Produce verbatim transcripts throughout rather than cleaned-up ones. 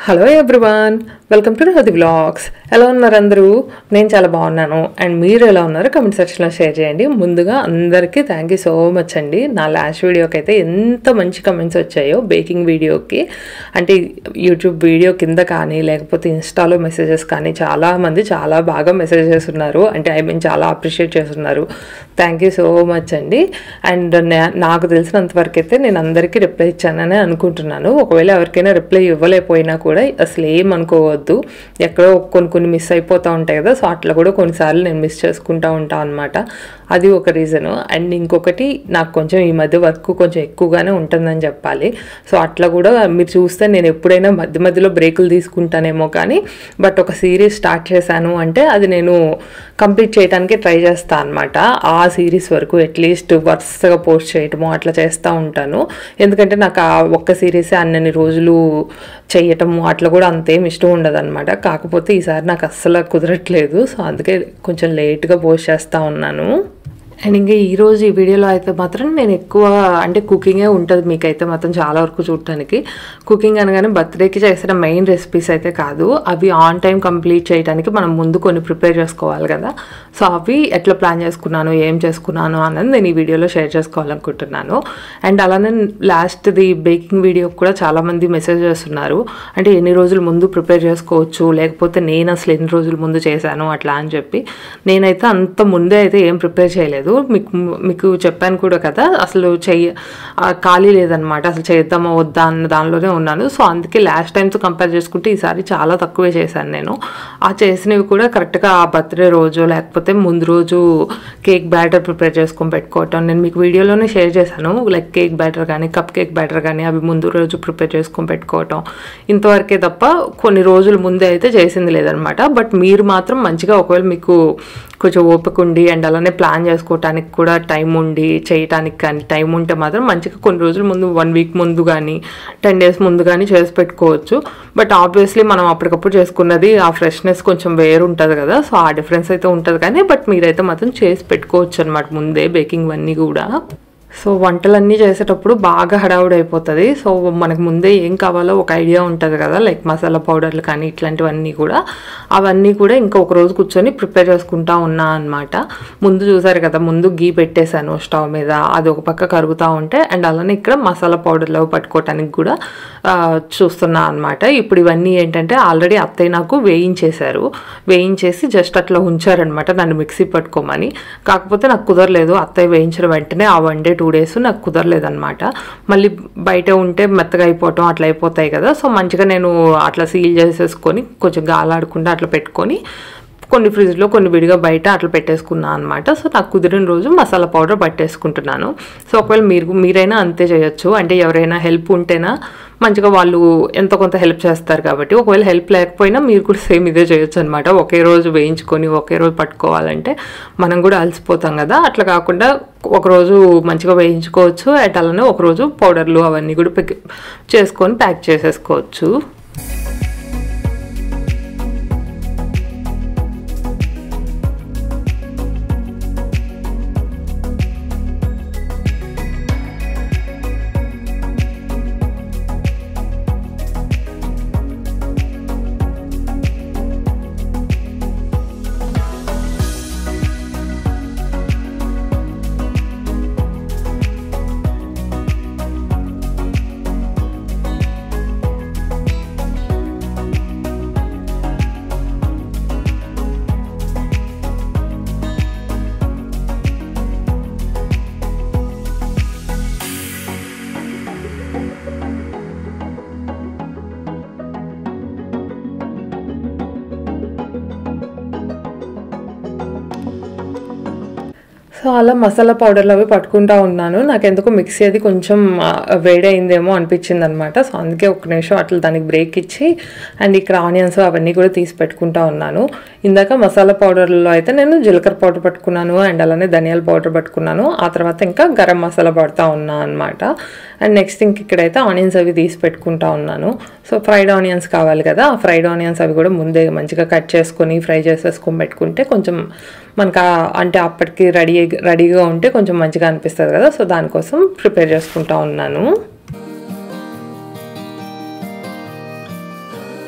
Hello everyone, welcome to రహది vlogs. ఎలా ఉన్నారు అందరూ? నేను చాలా బాగున్నాను. అండ్ మీరు ఎలా ఉన్నారో కమెంట్ సెక్షన్లో షేర్ చేయండి. ముందుగా అందరికీ థ్యాంక్ యూ సో మచ్ అండి. నా లాస్ట్ వీడియోకి అయితే ఎంత మంచి కమెంట్స్ వచ్చాయో బేకింగ్ వీడియోకి, అంటే యూట్యూబ్ వీడియో కింద కానీ లేకపోతే ఇన్స్టాలో మెసేజెస్ కానీ చాలామంది చాలా బాగా మెసేజ్ చేస్తున్నారు. అంటే ఐ మీన్ చాలా అప్రిషియేట్ చేస్తున్నారు. థ్యాంక్ యూ సో మచ్ అండి. అండ్ నాకు తెలిసినంతవరకు అయితే నేను అందరికీ రిప్లై ఇచ్చానని అనుకుంటున్నాను. ఒకవేళ ఎవరికైనా రిప్లై ఇవ్వలేకపోయినా కూడా అసలు ఏం అనుకోవద్దు. ఎక్కడో కొన్ని కొన్ని మిస్ అయిపోతూ ఉంటాయి కదా, సో అట్లా కూడా కొన్నిసార్లు నేను మిస్ చేసుకుంటూ ఉంటాను అనమాట. అది ఒక రీజను. అండ్ ఇంకొకటి, నాకు కొంచెం ఈ మధ్య వర్క్ కొంచెం ఎక్కువగానే ఉంటుందని చెప్పాలి. సో అట్లా కూడా మీరు చూస్తే నేను ఎప్పుడైనా మధ్య మధ్యలో బ్రేకులు తీసుకుంటానేమో కానీ, బట్ ఒక సిరీస్ స్టార్ట్ చేశాను అంటే అది నేను కంప్లీట్ చేయడానికి ట్రై చేస్తాను అనమాట. ఆ సిరీస్ వరకు అట్లీస్ట్ వరుసగా పోస్ట్ చేయటము అట్లా చేస్తూ ఉంటాను. ఎందుకంటే నాకు ఆ ఒక్క సిరీసే అన్నన్ని రోజులు చేయటము అట్లా కూడా అంతేం ఇష్టం ఉండదు అనమాట. కాకపోతే ఈసారి నాకు అస్సలు కుదరట్లేదు. సో అందుకే కొంచెం లేట్గా పోస్ట్ చేస్తూ ఉన్నాను. అండ్ ఇంకా ఈరోజు ఈ వీడియోలో అయితే మాత్రం నేను ఎక్కువ అంటే కుకింగే ఉంటుంది మీకైతే మాత్రం చాలా వరకు చూడటానికి. కుకింగ్ అనగానే బర్త్డేకి చేసిన మెయిన్ రెసిపీస్ అయితే కాదు, అవి ఆన్ టైం కంప్లీట్ చేయడానికి మనం ముందు కొన్ని ప్రిపేర్ చేసుకోవాలి కదా. సో అవి ఎట్లా ప్లాన్ చేసుకున్నాను, ఏం చేసుకున్నాను అన్నది నేను ఈ వీడియోలో షేర్ చేసుకోవాలనుకుంటున్నాను. అండ్ అలానే లాస్ట్ది బేకింగ్ వీడియో కూడా చాలామంది మెసేజ్ చేస్తున్నారు. అంటే ఎన్ని రోజుల ముందు ప్రిపేర్ చేసుకోవచ్చు, లేకపోతే నేను అసలు ఎన్ని రోజుల ముందు చేశాను అట్లా అని చెప్పి. నేనైతే అంత ముందే అయితే ఏం ప్రిపేర్ చేయలేదు. మీకు మీకు చెప్పాను కూడా కదా, అసలు చెయ్య ఖాళీ లేదనమాట. అసలు చేద్దామా వద్దా అన్న దానిలోనే ఉన్నాను. సో అందుకే లాస్ట్ టైంతో కంపేర్ చేసుకుంటే ఈసారి చాలా తక్కువే చేశాను నేను. ఆ చేసినవి కూడా కరెక్ట్గా ఆ బర్త్డే రోజు లేకపోతే ముందు రోజు కేక్ బ్యాటర్ ప్రిపేర్ చేసుకొని పెట్టుకోవటం. నేను మీకు వీడియోలోనే షేర్ చేశాను, లైక్ కేక్ బ్యాటర్ కానీ కప్ కేక్ బ్యాటర్ కానీ అవి ముందు రోజు ప్రిపేర్ చేసుకొని పెట్టుకోవటం. ఇంతవరకే తప్ప కొన్ని రోజుల ముందే అయితే చేసింది లేదనమాట. బట్ మీరు మాత్రం మంచిగా ఒకవేళ మీకు కొంచెం ఓపిక ఉండి అండ్ అలానే ప్లాన్ చేసుకోవటానికి కూడా టైం ఉండి చేయటానికి కానీ టైం ఉంటే మాత్రం మంచిగా కొన్ని రోజుల ముందు వన్ వీక్ ముందు కానీ టెన్ డేస్ ముందు కానీ చేసి పెట్టుకోవచ్చు. బట్ ఆబ్వియస్లీ మనం అప్పటికప్పుడు చేసుకున్నది ఆ ఫ్రెష్నెస్ కొంచెం వేరు ఉంటుంది కదా, సో ఆ డిఫరెన్స్ అయితే ఉంటుంది. కానీ బట్ మీరైతే మాత్రం చేసి పెట్టుకోవచ్చు అనమాట ముందే బేకింగ్ అన్నీ కూడా. సో వంటలన్నీ చేసేటప్పుడు బాగా హడావుడి అయిపోతుంది. సో మనకు ముందే ఏం కావాలో ఒక ఐడియా ఉంటుంది కదా, లైక్ మసాలా పౌడర్లు కానీ ఇట్లాంటివన్నీ కూడా అవన్నీ కూడా ఇంకా ఒక రోజు కూర్చొని ప్రిపేర్ చేసుకుంటా ఉన్నా అనమాట. ముందు చూసారు కదా, ముందు గీ పెట్టేశాను స్టవ్ మీద, అది ఒక పక్క కరుగుతూ ఉంటే. అండ్ అలానే ఇక్కడ మసాలా పౌడర్లు పట్టుకోవటానికి కూడా చూస్తున్నా అనమాట. ఇప్పుడు ఇవన్నీ ఏంటంటే ఆల్రెడీ అత్తయ్య నాకు వేయించేశారు, వేయించేసి జస్ట్ అట్లా ఉంచారనమాట నన్ను మిక్సీ పట్టుకోమని. కాకపోతే నాకు కుదరలేదు, అత్తయ్య వేయించిన వెంటనే ఆ వన్ డే టూ డేస్ నాకు కుదరలేదనమాట. మళ్ళీ బయట ఉంటే మెత్తగా అయిపోవటం అట్లా అయిపోతాయి కదా. సో మంచిగా నేను అట్లా సీల్ చేసేసుకొని కొంచెం గాలాడకుండా అట్లా పెట్టుకొని కొన్ని ఫ్రిడ్జ్లో కొన్ని విడిగా బయట అట్లా పెట్టేసుకున్నాను అనమాట. సో నాకు కుదిరిన రోజు మసాలా పౌడర్ పట్టేసుకుంటున్నాను. సో ఒకవేళ మీరు మీరైనా అంతే చేయొచ్చు. అంటే ఎవరైనా హెల్ప్ ఉంటేనా మంచిగా వాళ్ళు ఎంతో కొంత హెల్ప్ చేస్తారు కాబట్టి. ఒకవేళ హెల్ప్ లేకపోయినా మీరు కూడా సేమ్ ఇదే చేయొచ్చు అనమాట. ఒకే రోజు వేయించుకొని ఒకే రోజు పట్టుకోవాలంటే మనం కూడా అలసిపోతాం కదా. అట్లా కాకుండా ఒకరోజు మంచిగా వేయించుకోవచ్చు. అట్ అలానే ఒకరోజు పౌడర్లు అవన్నీ కూడా చేసుకొని ప్యాక్ చేసేసుకోవచ్చు. సో అలా మసాలా పౌడర్లు అవి పట్టుకుంటా ఉన్నాను. నాకు ఎందుకో మిక్సీ అది కొంచెం వేడైందేమో అనిపించింది అనమాట. సో అందుకే ఒక నిమిషం అట్లా దానికి బ్రేక్ ఇచ్చి అండ్ ఇక్కడ ఆనియన్స్ అవన్నీ కూడా తీసి పెట్టుకుంటా ఉన్నాను. ఇందాక మసాలా పౌడర్లో అయితే నేను జీలకర్ర పౌడర్ పట్టుకున్నాను అండ్ అలానే ధనియాల పౌడర్ పట్టుకున్నాను. ఆ తర్వాత ఇంకా గరం మసాలా పడుతూ ఉన్నాను అనమాట. అండ్ నెక్స్ట్ ఇంక ఇక్కడైతే ఆనియన్స్ అవి తీసి పెట్టుకుంటా ఉన్నాను. సో ఫ్రైడ్ ఆనియన్స్ కావాలి కదా, ఆ ఫ్రైడ్ ఆనియన్స్ అవి కూడా ముందే మంచిగా కట్ చేసుకొని ఫ్రై చేసేసుకొని పెట్టుకుంటే కొంచెం మనకు అంటే అప్పటికి రెడీ రెడీగా ఉంటే కొంచెం మంచిగా అనిపిస్తుంది కదా. సో దానికోసం ప్రిపేర్ చేసుకుంటా ఉన్నాను.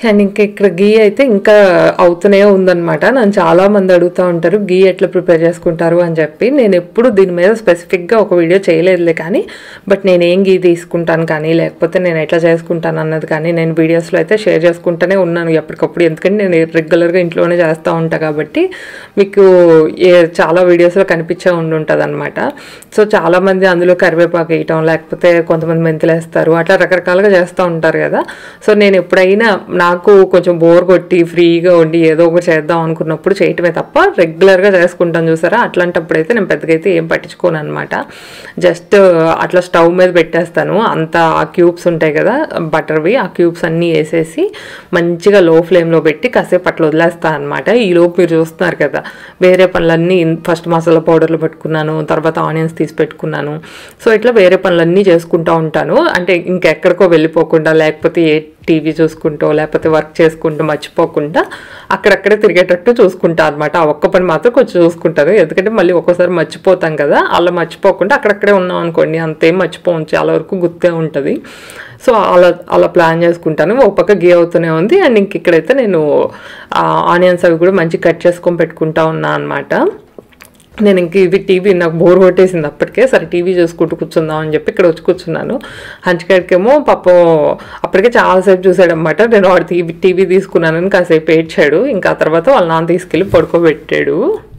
అండ్ ఇంకా ఇక్కడ గీ అయితే ఇంకా అవుతూనే ఉందన్నమాట. నన్ను చాలామంది అడుగుతూ ఉంటారు గీ ఎట్లా ప్రిపేర్ చేసుకుంటారు అని చెప్పి. నేను ఎప్పుడు దీని మీద స్పెసిఫిక్గా ఒక వీడియో చేయలేదులే, కానీ బట్ నేను ఏం గీ తీసుకుంటాను కానీ లేకపోతే నేను ఎట్లా చేసుకుంటాను అన్నది కానీ నేను వీడియోస్లో అయితే షేర్ చేసుకుంటూనే ఉన్నాను ఎప్పటికప్పుడు. ఎందుకంటే నేను రెగ్యులర్గా ఇంట్లోనే చేస్తూ ఉంటాను కాబట్టి మీకు ఏ చాలా వీడియోస్లో కనిపించే ఉండి ఉంటుంది అనమాట. సో చాలామంది అందులో కరివేపాకు వేయటం లేకపోతే కొంతమంది మెంతులు వేస్తారు, అట్లా రకరకాలుగా చేస్తూ ఉంటారు కదా. సో నేను ఎప్పుడైనా నాకు కొంచెం బోర్ కొట్టి ఫ్రీగా ఉండి ఏదో ఒకటి చేద్దాం అనుకున్నప్పుడు చేయటమే తప్ప రెగ్యులర్గా చేసుకుంటాను చూసారా, అట్లాంటప్పుడు అయితే నేను పెద్దగా అయితే ఏం పట్టించుకోను అనమాట. జస్ట్ అట్లా స్టవ్ మీద పెట్టేస్తాను. అంత ఆ క్యూబ్స్ ఉంటాయి కదా బటర్వి, ఆ క్యూబ్స్ అన్నీ వేసేసి మంచిగా లో ఫ్లేమ్లో పెట్టి కాసేపు అట్లా వదిలేస్తాను అనమాట. ఈలోపు మీరు చూస్తున్నారు కదా వేరే పనులన్నీ, ఫస్ట్ మసాలా పౌడర్లు పెట్టుకున్నాను, తర్వాత ఆనియన్స్ తీసి పెట్టుకున్నాను. సో ఇట్లా వేరే పనులన్నీ చేసుకుంటూ ఉంటాను. అంటే ఇంకెక్కడికో వెళ్ళిపోకుండా లేకపోతే ఏ టీవీ చూసుకుంటూ లేకపోతే వర్క్ చేసుకుంటూ మర్చిపోకుండా అక్కడక్కడే తిరిగేటట్టు చూసుకుంటా అనమాట. ఆ ఒక్క పని మాత్రం కొంచెం చూసుకుంటాను, ఎందుకంటే మళ్ళీ ఒక్కోసారి మర్చిపోతాం కదా. అలా మర్చిపోకుండా అక్కడక్కడే ఉన్నాం అనుకోండి అంతేం మర్చిపోవచ్చు, చాలా వరకు గుర్తే ఉంటుంది. సో అలా అలా ప్లాన్ చేసుకుంటాను. ఒక పక్క గీ అవుతూనే ఉంది. అండ్ ఇంక ఇక్కడైతే నేను ఆనియన్స్ అవి కూడా మంచి కట్ చేసుకొని పెట్టుకుంటా ఉన్నా అనమాట. నేను ఇంక ఇవి టీవీ నాకు బోర్ కొట్టేసింది అప్పటికే, సరే టీవీ చూసుకుంటూ కూర్చుందాం అని చెప్పి ఇక్కడ వచ్చి కూర్చున్నాను. హంచికాడికేమో పాపం అప్పటికే చాలాసేపు చూసాడు అనమాట. నేను వాడు టీవీ టీవీ తీసుకున్నానని కాసేపు ఏడ్చాడు. ఇంకా ఆ తర్వాత వాళ్ళ నాన్న తీసుకెళ్ళి పడుకోబెట్టాడు.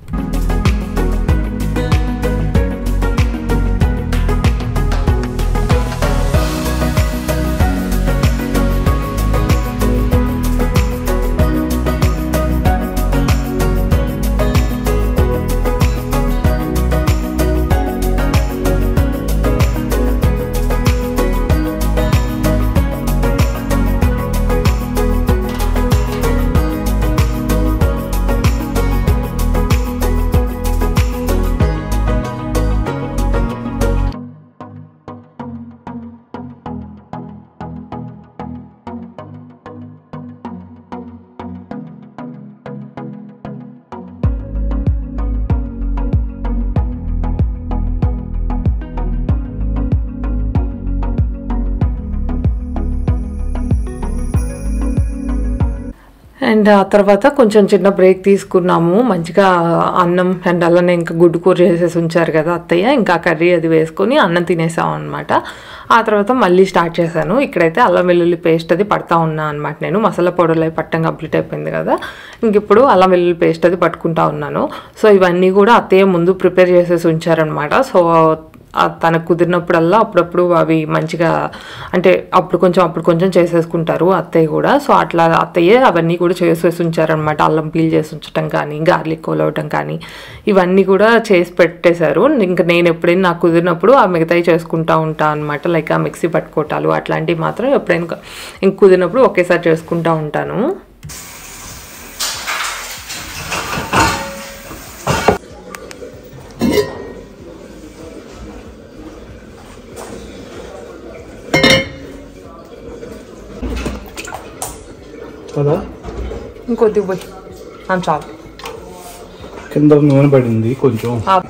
అండ్ ఆ తర్వాత కొంచెం చిన్న బ్రేక్ తీసుకున్నాము. మంచిగా అన్నం అండ్ అలానే ఇంకా గుడ్డు కూర చేసేసి ఉంచారు కదా అత్తయ్య, ఇంకా కర్రీ అది వేసుకొని అన్నం తినేసాం అనమాట. ఆ తర్వాత మళ్ళీ స్టార్ట్ చేశాను. ఇక్కడైతే అల్లం వెల్లుల్లి పేస్ట్ అది పడతా ఉన్నా అనమాట. నేను మసాలా పౌడర్లు అవి పట్టం కంప్లీట్ అయిపోయింది కదా, ఇంక ఇప్పుడు అల్లం వెల్లుల్లి పేస్ట్ అది పట్టుకుంటా ఉన్నాను. సో ఇవన్నీ కూడా అత్తయ్య ముందు ప్రిపేర్ చేసేసి ఉంచారనమాట. సో తనకు కుదిరినప్పుడల్లా అప్పుడప్పుడు అవి మంచిగా అంటే అప్పుడు కొంచెం అప్పుడు కొంచెం చేసేసుకుంటారు అత్తయ్య కూడా. సో అట్లా అత్తయ్య అవన్నీ కూడా చేసేసి ఉంచారనమాట. అల్లం పీల్ చేసి ఉంచడం కానీ గార్లిక్ కోలవటం కానీ ఇవన్నీ కూడా చేసి పెట్టేశారు. ఇంకా నేను ఎప్పుడైనా నాకు కుదిరినప్పుడు ఆ మిగతాయి చేసుకుంటా ఉంటాను అనమాట. లైక్ ఆ మిక్సీ పట్టుకోవటాలు అట్లాంటివి మాత్రం ఎప్పుడైనా ఇంక కుదిరినప్పుడు ఒకేసారి చేసుకుంటూ ఉంటాను. కదా ఇంకొద్దిగా పోయి చాలు, కింద నూనె పడింది కొంచెం.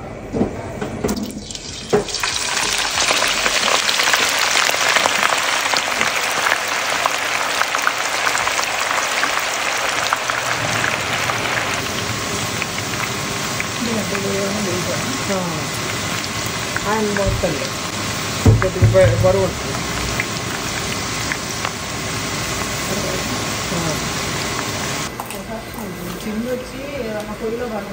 బరువు వచ్చి పొయ్యిలో పడ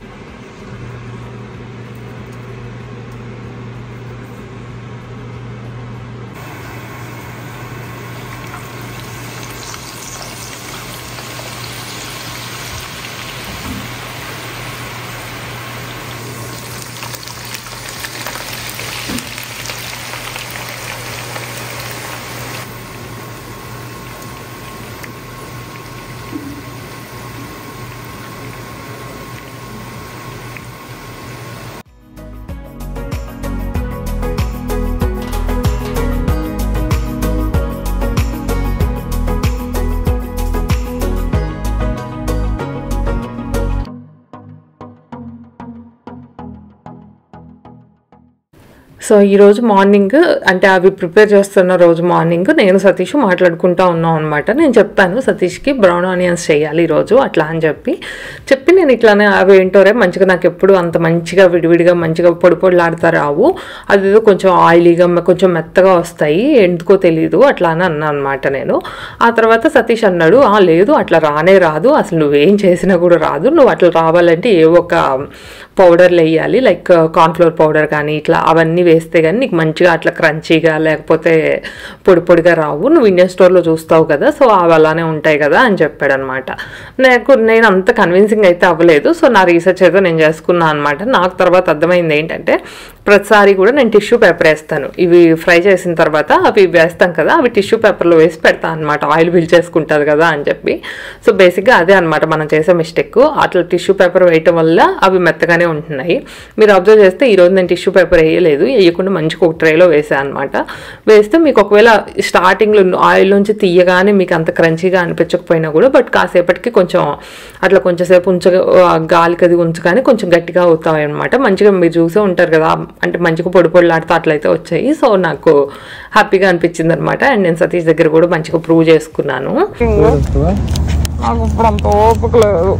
సో ఈరోజు మార్నింగ్ అంటే అవి ప్రిపేర్ చేస్తున్న రోజు మార్నింగ్ నేను సతీష్ మాట్లాడుకుంటా ఉన్నాం అనమాట. నేను చెప్పాను సతీష్కి బ్రౌన్ ఆనియన్స్ చేయాలి ఈరోజు అట్లా అని చెప్పి చెప్పి నేను ఇట్లానే అవి ఏంటోరే మంచిగా నాకు ఎప్పుడు అంత మంచిగా విడివిడిగా మంచిగా పొడి పొడిలాడుతా రావు, అదేదో కొంచెం ఆయిలీగా కొంచెం మెత్తగా వస్తాయి ఎందుకో తెలీదు అట్లా అని అన్నా అనమాట నేను. ఆ తర్వాత సతీష్ అన్నాడు ఆ లేదు అట్లా రానే రాదు, అసలు నువ్వేం చేసినా కూడా రాదు, నువ్వు అట్లా రావాలంటే ఏ ఒక పౌడర్లు వేయాలి లైక్ కార్న్ఫ్లోర్ పౌడర్ కానీ ఇట్లా అవన్నీ వేస్తే కానీ నీకు మంచిగా అట్లా క్రంచీగా లేకపోతే పొడి పొడిగా రావు, నువ్వు ఇండియన్ స్టోర్లో చూస్తావు కదా సో అవి అలానే ఉంటాయి కదా అని చెప్పాడు అనమాట. నాకు నేను అంత కన్విన్సింగ్ అయితే అవ్వలేదు. సో నా రీసెర్చ్ ఏదో నేను చేసుకున్నాను అనమాట. నాకు తర్వాత అర్థమైంది ఏంటంటే ప్రతిసారి కూడా నేను టిష్యూ పేపర్ వేస్తాను, ఇవి ఫ్రై చేసిన తర్వాత అవి వేస్తాం కదా అవి టిష్యూ పేపర్లో వేసి పెడతాను అనమాట, ఆయిల్ బిల్ చేసుకుంటుంది కదా అని చెప్పి. సో బేసిక్గా అదే అనమాట మనం చేసే మిస్టేక్, అట్లా టిష్యూ పేపర్ వేయటం వల్ల అవి మెత్తగానే ఉంటున్నాయి. మీరు అబ్జర్వ్ చేస్తే ఈరోజు నేను టిష్యూ పేపర్ వేయలేదు, వేయకుండా మంచిగా ఒక ట్రేలో వేసాను అనమాట. వేస్తే మీకు ఒకవేళ స్టార్టింగ్లో ఆయిల్ నుంచి తీయగానే మీకు అంత క్రంచీగా అనిపించకపోయినా కూడా బట్ కాసేపటికి కొంచెం అట్లా కొంచెంసేపు ఉంచ గాలికి అది ఉంచగానే కొంచెం గట్టిగా అవుతాయి అనమాట. మంచిగా మీరు చూసే ఉంటారు కదా అంటే మంచిగా పొడి పొడిలాడుతూ అట్లయితే వచ్చాయి. సో నాకు హ్యాపీగా అనిపించింది అనమాట. అండ్ నేను సతీష్ దగ్గర కూడా మంచిగా ప్రూవ్ చేసుకున్నాను. నాకు ఇప్పుడు అంత ఓపిక లేదు,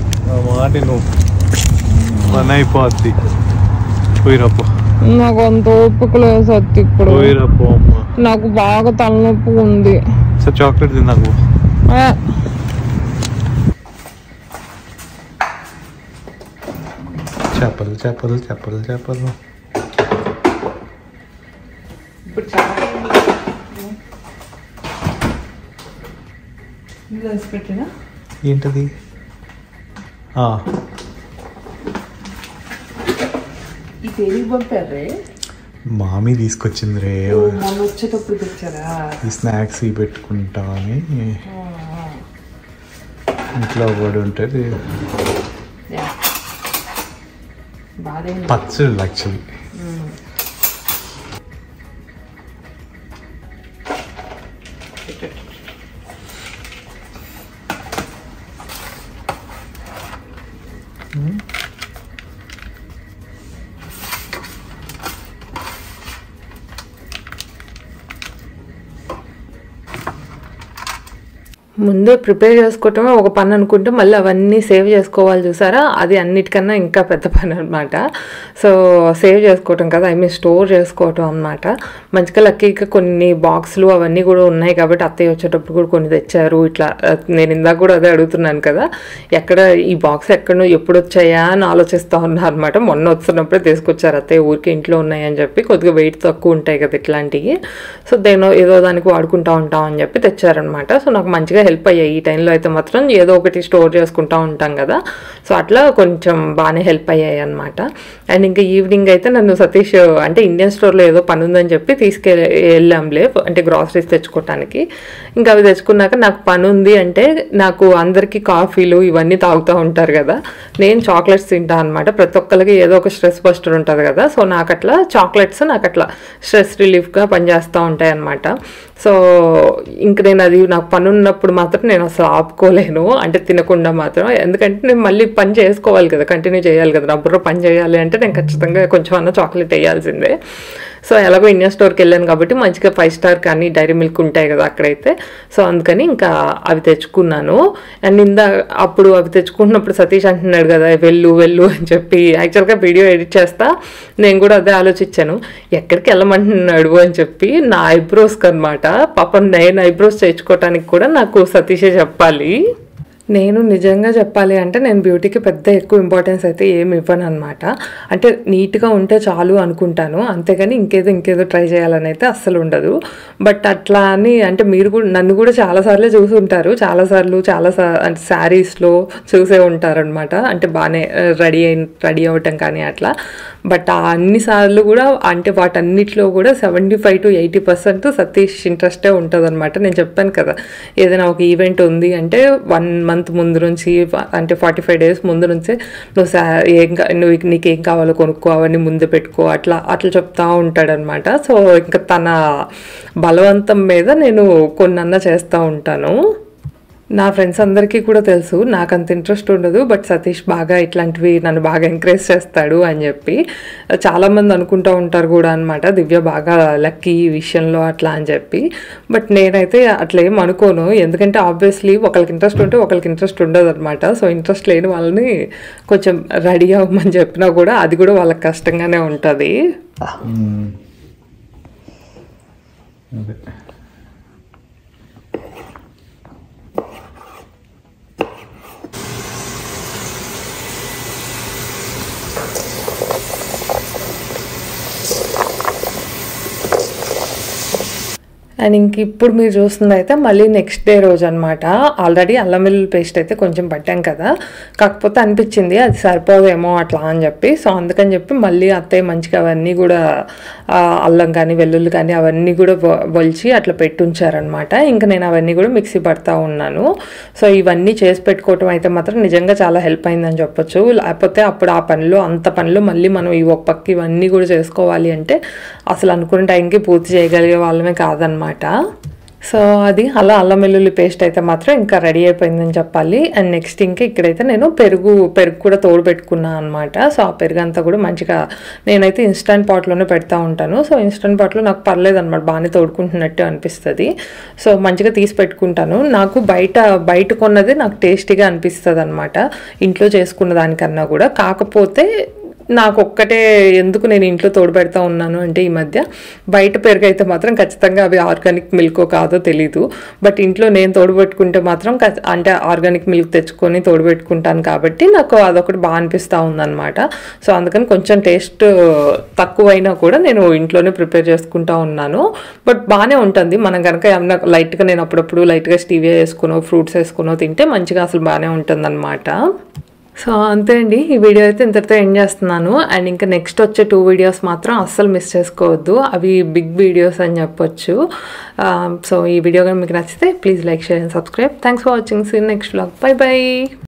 అయిపోద్ది నాకు అంత ఓపిక లేదు సత్తి ఇప్పుడు, నాకు బాగా తలనొప్పి ఉంది. చాక్లెట్ తిన్నాకు చేపలు చేపలు చేపలు చేపలు ఏంటది మామీ తీసుకొచ్చింది రే, వచ్చేటప్పుడు తెచ్చారా ఈ స్నాక్స్ ఇవి పెట్టుకుంటామని ఇంట్లో పడి ఉంటుంది. పచ్చడి యాక్చువల్లీ ముందే ప్రిపేర్ చేసుకోవటమే ఒక పని అనుకుంటే మళ్ళీ అవన్నీ సేవ్ చేసుకోవాలి చూసారా, అది అన్నిటికన్నా ఇంకా పెద్ద పని అనమాట. సో సేవ్ చేసుకోవటం కదా ఐ మీన్ స్టోర్ చేసుకోవటం అనమాట. మంచిగా లక్కీగా కొన్ని బాక్సులు అవన్నీ కూడా ఉన్నాయి కాబట్టి అత్తయ్య వచ్చేటప్పుడు కూడా కొన్ని తెచ్చారు. ఇట్లా నేను ఇందాక కూడా అదే అడుగుతున్నాను కదా ఎక్కడ ఈ బాక్స్ ఎక్కడో ఎప్పుడు వచ్చాయా అని ఆలోచిస్తూ ఉన్నా అనమాట. మొన్న వస్తున్నప్పుడే తీసుకొచ్చారు అత్తయ్య, ఊరికి ఇంట్లో ఉన్నాయని చెప్పి కొద్దిగా వెయిట్ తక్కువ ఉంటాయి కదా ఇట్లాంటివి. సో దేనో ఏదో దానికి వాడుకుంటూ ఉంటాం అని చెప్పి తెచ్చారనమాట. సో నాకు మంచిగా హెల్ప్ అయ్యాయి ఈ టైంలో అయితే మాత్రం, ఏదో ఒకటి స్టోర్ చేసుకుంటూ ఉంటాం కదా సో అట్లా కొంచెం బాగానే హెల్ప్ అయ్యాయి అనమాట. అండ్ ఇంకా ఈవినింగ్ అయితే నన్ను సతీష్ అంటే ఇండియన్ స్టోర్లో ఏదో పని ఉందని చెప్పి తీసుకెళ్ళి వెళ్ళాంలే అంటే గ్రాసరీస్ తెచ్చుకోవటానికి. ఇంకా అవి తెచ్చుకున్నాక నాకు పని ఉంది అంటే నాకు అందరికీ కాఫీలు ఇవన్నీ తాగుతూ ఉంటారు కదా, నేను చాక్లెట్స్ తింటాను అనమాట. ప్రతి ఒక్కరికి ఏదో ఒక స్ట్రెస్ బస్టర్ ఉంటుంది కదా సో నాకు అట్లా చాక్లెట్స్ నాకు అట్లా స్ట్రెస్ రిలీఫ్గా పనిచేస్తూ ఉంటాయి అనమాట. సో ఇంక నేను అది నాకు పని ఉన్నప్పుడు మాత్రం నేను అసలు ఆపుకోలేను అంటే తినకుండా మాత్రం, ఎందుకంటే నేను మళ్ళీ పని చేసుకోవాలి కదా కంటిన్యూ చేయాలి కదా, నా బుర్ర పని చేయాలి అంటే నేను ఖచ్చితంగా కొంచెం అన్న చాక్లెట్ వేయాల్సిందే. సో ఎలాగో ఇండియన్ స్టోర్కి వెళ్ళాను కాబట్టి మంచిగా ఫైవ్ స్టార్ కానీ డైరీ మిల్క్ ఉంటాయి కదా అక్కడైతే, సో అందుకని ఇంకా అవి తెచ్చుకున్నాను. అండ్ ఇందా అప్పుడు అవి తెచ్చుకుంటున్నప్పుడు సతీష్ అంటున్నాడు కదా వెళ్ళు వెళ్ళు అని చెప్పి, యాక్చువల్గా వీడియో ఎడిట్ చేస్తా నేను కూడా అదే ఆలోచించాను ఎక్కడికి వెళ్ళమంటున్నాడు అని చెప్పి, నా ఐబ్రోస్కి అనమాట. పాపం నేను ఐబ్రోస్ చేయించుకోవటానికి కూడా నాకు సతీషే చెప్పాలి. నేను నిజంగా చెప్పాలి అంటే నేను బ్యూటీకి పెద్ద ఎక్కువ ఇంపార్టెన్స్ అయితే ఏమి ఇవ్వను అనమాట. అంటే నీట్గా ఉంటే చాలు అనుకుంటాను, అంతేగాని ఇంకేదో ఇంకేదో ట్రై చేయాలని అయితే అస్సలు ఉండదు. బట్ అట్లా అని అంటే మీరు కూడా నన్ను కూడా చాలాసార్లు చూసి ఉంటారు, చాలాసార్లు చాలా అంటే శారీస్లో చూసే ఉంటారనమాట, అంటే బాగానే రెడీ అయి రెడీ అవ్వటం కానీ అట్లా. బట్ ఆ అన్నిసార్లు కూడా అంటే వాటన్నిటిలో కూడా seventy five to eighty percent Satish ఇంట్రెస్టే ఉంటుంది అనమాట. నేను చెప్పాను కదా ఏదైనా ఒక ఈవెంట్ ఉంది అంటే వన్ మంత్ ముందు నుంచి అంటే ఫార్టీ ఫైవ్ డేస్ ముందు నుంచే నువ్వు సా ఏం నువ్వు నీకు ఏం కావాలో కొనుక్కో అవన్నీ ముందు పెట్టుకో అట్లా అట్లా చెప్తా ఉంటాడనమాట. సో ఇంకా తన బలవంతం మీద నేను కొన్నన్నా చేస్తూ ఉంటాను. నా ఫ్రెండ్స్ అందరికీ కూడా తెలుసు నాకు అంత ఇంట్రెస్ట్ ఉండదు, బట్ సతీష్ బాగా ఇట్లాంటివి నన్ను బాగా ఎంకరేజ్ చేస్తాడు అని చెప్పి. చాలామంది అనుకుంటూ ఉంటారు కూడా అనమాట, దివ్య బాగా లక్కీ ఈ విషయంలో అట్లా అని చెప్పి. బట్ నేనైతే అట్లా ఏం అనుకోను, ఎందుకంటే ఆబ్వియస్లీ ఒకరికి ఇంట్రెస్ట్ ఉంటే ఒకరికి ఇంట్రెస్ట్ ఉండదు అనమాట. సో ఇంట్రెస్ట్ లేని వాళ్ళని కొంచెం రెడీ అవ్వమని చెప్పినా కూడా అది కూడా వాళ్ళకి కష్టంగానే ఉంటుంది. అదే అండ్ ఇంక ఇప్పుడు మీరు చూస్తుంది అయితే మళ్ళీ నెక్స్ట్ డే రోజు అనమాట. ఆల్రెడీ అల్లం వెల్లుల్లి పేస్ట్ అయితే కొంచెం పట్టాం కదా, కాకపోతే అనిపించింది అది సరిపోదేమో అట్లా అని చెప్పి. సో అందుకని చెప్పి మళ్ళీ అత్తయ్య మంచిగా అవన్నీ కూడా అల్లం కానీ వెల్లుల్లి కానీ అవన్నీ కూడా వలిచి అట్లా పెట్టి ఉంచారనమాట. ఇంకా నేను అవన్నీ కూడా మిక్సీ పడతా ఉన్నాను. సో ఇవన్నీ చేసి పెట్టుకోవటం అయితే మాత్రం నిజంగా చాలా హెల్ప్ అయిందని చెప్పొచ్చు. లేకపోతే అప్పుడు ఆ పనిలో అంత పనులు మళ్ళీ మనం ఈ ఒక పక్క ఇవన్నీ కూడా చేసుకోవాలి అంటే అసలు అనుకున్న టైంకి పూర్తి చేయగలిగే వాళ్ళమే కాదనమాట. సో అది అలా అల్లం వెల్లుల్లి పేస్ట్ అయితే మాత్రం ఇంకా రెడీ అయిపోయిందని చెప్పాలి. అండ్ నెక్స్ట్ ఇంకా ఇక్కడైతే నేను పెరుగు పెరుగు కూడా తోడు పెట్టుకున్నాను అనమాట. సో ఆ పెరుగు అంతా కూడా మంచిగా నేనైతే ఇన్స్టంట్ పాట్లోనే పెడతా ఉంటాను. సో ఇన్స్టంట్ పాట్లో నాకు పర్లేదు అనమాట, బాగానే తోడుకుంటున్నట్టు అనిపిస్తుంది. సో మంచిగా తీసి పెట్టుకుంటాను. నాకు బయట బయట కొన్నది నాకు టేస్టీగా అనిపిస్తుంది అనమాట ఇంట్లో చేసుకున్న దానికన్నా కూడా. కాకపోతే నాకు ఒక్కటే ఎందుకు నేను ఇంట్లో తోడు పెడతా ఉన్నాను అంటే ఈ మధ్య బయట పెరుగు అయితే మాత్రం ఖచ్చితంగా అవి ఆర్గానిక్ మిల్కో కాదో తెలీదు, బట్ ఇంట్లో నేను తోడు పెట్టుకుంటే మాత్రం అంటే ఆర్గానిక్ మిల్క్ తెచ్చుకొని తోడు పెట్టుకుంటాను కాబట్టి నాకు అదొకటి బాగా అనిపిస్తూ ఉందన్నమాట. సో అందుకని కొంచెం టేస్ట్ తక్కువైనా కూడా నేను ఇంట్లోనే ప్రిపేర్ చేసుకుంటా ఉన్నాను. బట్ బాగానే ఉంటుంది. మనం కనుక ఏమన్నా లైట్గా నేను అప్పుడప్పుడు లైట్గా స్టీవియా వేసుకునో ఫ్రూట్స్ వేసుకునో తింటే మంచిగా అసలు బాగానే ఉంటుంది అనమాట. సో అంతే అండి, ఈ వీడియో అయితే ఇంతటితో ఎండ్ చేస్తున్నాను. అండ్ ఇంకా నెక్స్ట్ వచ్చే టూ వీడియోస్ మాత్రం అస్సలు మిస్ చేసుకోవద్దు, అవి బిగ్ వీడియోస్ అని చెప్పొచ్చు. సో ఈ వీడియో కానీ మీకు నచ్చితే please like, share and subscribe. Thanks for watching. See next vlog. Bye by.